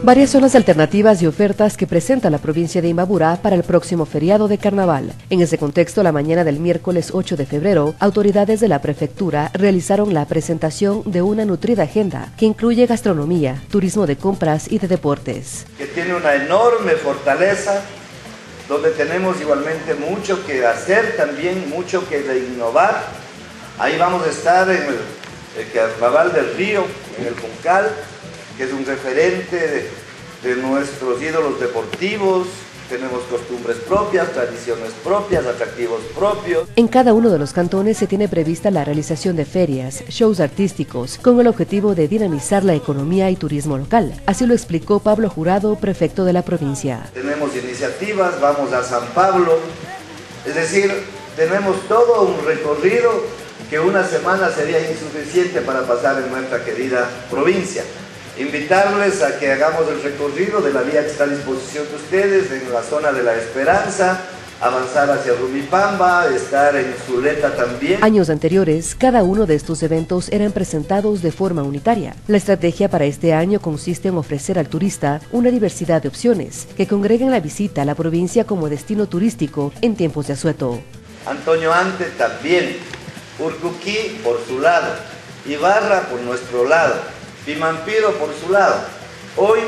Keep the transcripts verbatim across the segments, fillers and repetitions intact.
Varias son las alternativas y ofertas que presenta la provincia de Imbabura para el próximo feriado de carnaval. En ese contexto, la mañana del miércoles ocho de febrero, autoridades de la prefectura realizaron la presentación de una nutrida agenda que incluye gastronomía, turismo de compras y de deportes. Que tiene una enorme fortaleza, donde tenemos igualmente mucho que hacer, también mucho que innovar. Ahí vamos a estar en el, el Carnaval del Río, en el Juncal, que es un referente de, de nuestros ídolos deportivos. Tenemos costumbres propias, tradiciones propias, atractivos propios. En cada uno de los cantones se tiene prevista la realización de ferias, shows artísticos, con el objetivo de dinamizar la economía y turismo local. Así lo explicó Pablo Jurado, prefecto de la provincia. Tenemos iniciativas, vamos a San Pablo, es decir, tenemos todo un recorrido que una semana sería insuficiente para pasar en nuestra querida provincia. Invitarles a que hagamos el recorrido de la vía que está a disposición de ustedes en la zona de La Esperanza, avanzar hacia Rumipamba, estar en Zuleta también. Años anteriores, cada uno de estos eventos eran presentados de forma unitaria. La estrategia para este año consiste en ofrecer al turista una diversidad de opciones que congreguen la visita a la provincia como destino turístico en tiempos de asueto. Antonio Ante también, Urcuquí por su lado, Ibarra por nuestro lado, Pimampiro por su lado. Hoy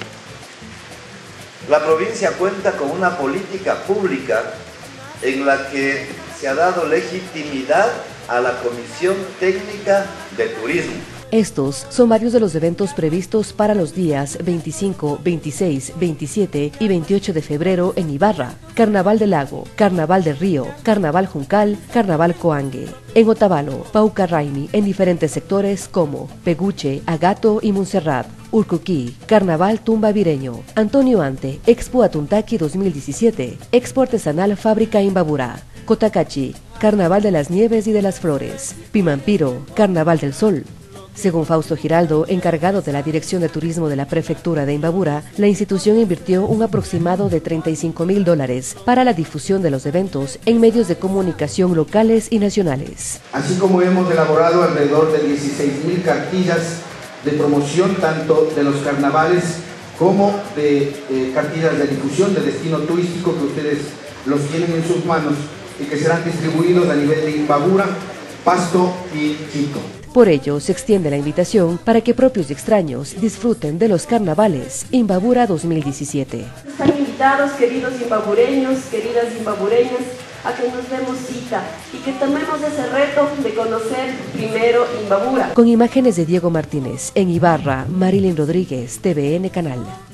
la provincia cuenta con una política pública en la que se ha dado legitimidad a la Comisión Técnica de Turismo. Estos son varios de los eventos previstos para los días veinticinco, veintiséis, veintisiete y veintiocho de febrero en Ibarra, Carnaval del Lago, Carnaval del Río, Carnaval Juncal, Carnaval Coangue. En Otavalo, Paucarraimi, en diferentes sectores como Peguche, Agato y Montserrat. Urcuquí, Carnaval Tumba Vireño. Antonio Ante, Expo Atuntaqui dos mil diecisiete, Expo Artesanal Fábrica Imbabura. Cotacachi, Carnaval de las Nieves y de las Flores. Pimampiro, Carnaval del Sol. Según Fausto Giraldo, encargado de la Dirección de Turismo de la Prefectura de Imbabura, la institución invirtió un aproximado de treinta y cinco mil dólares para la difusión de los eventos en medios de comunicación locales y nacionales. Así como hemos elaborado alrededor de dieciséis mil cartillas de promoción tanto de los carnavales como de eh, cartillas de difusión de destino turístico que ustedes los tienen en sus manos y que serán distribuidos a nivel de Imbabura, Pasto y Quito. Por ello, se extiende la invitación para que propios y extraños disfruten de los carnavales Imbabura dos mil diecisiete. Están invitados, queridos imbabureños, queridas imbabureñas, a que nos demos cita y que tomemos ese reto de conocer primero Imbabura. Con imágenes de Diego Martínez, en Ibarra, Marilyn Rodríguez, T V N Canal.